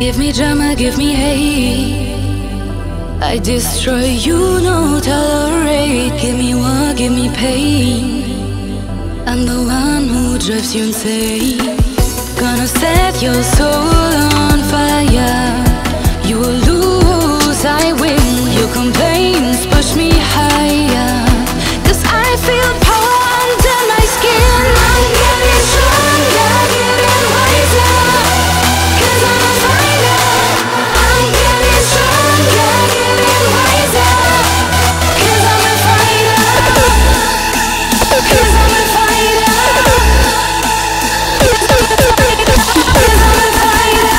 Give me drama, give me hate. I destroy you, no tolerate. Give me war, give me pain. I'm the one who drives you insane. Gonna set your soul on fire. You will lose, I win. Your complaints push me higher. 'Cause I feel power under my skin. I'm getting stronger, getting wiser. 'Cause I'm a fighter. I'm getting stronger, getting wiser. 'Cause I'm a fighter. 'Cause I'm a fighter. 'Cause I'm a fighter. 'Cause I'm a fighter.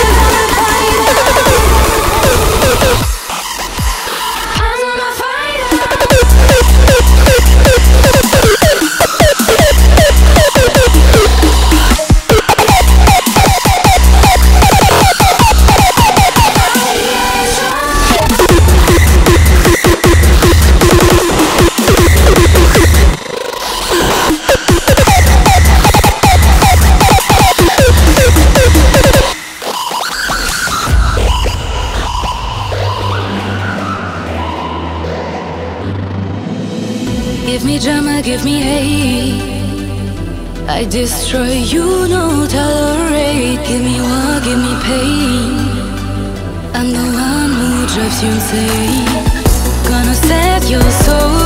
Give me drama, give me hate. I destroy you, no tolerate. Give me war, give me pain. I'm the one who drives you insane. Gonna set your soul